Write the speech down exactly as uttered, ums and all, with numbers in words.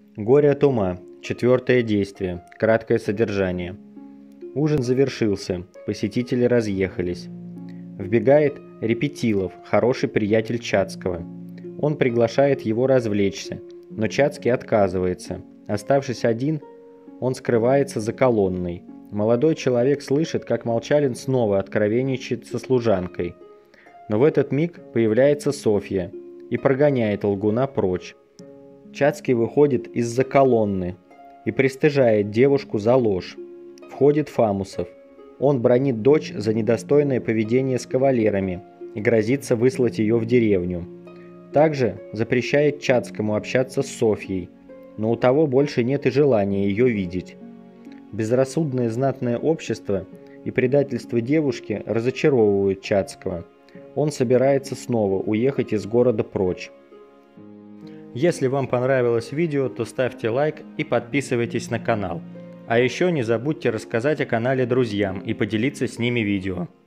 Горе от ума. Четвертое действие. Краткое содержание. Ужин завершился, посетители разъехались. Вбегает Репетилов, хороший приятель Чацкого. Он приглашает его развлечься, но Чацкий отказывается. Оставшись один, он скрывается за колонной. Молодой человек слышит, как Молчалин снова откровенничает со служанкой. Но в этот миг появляется Софья и прогоняет лгуна прочь. Чацкий выходит из-за колонны и пристыжает девушку за ложь. Входит Фамусов. Он бранит дочь за недостойное поведение с кавалерами и грозится выслать ее в деревню. Также запрещает Чацкому общаться с Софьей, но у того больше нет и желания ее видеть. Безрассудное знатное общество и предательство девушки разочаровывают Чацкого. Он собирается снова уехать из города прочь. Если вам понравилось видео, то ставьте лайк и подписывайтесь на канал. А еще не забудьте рассказать о канале друзьям и поделиться с ними видео.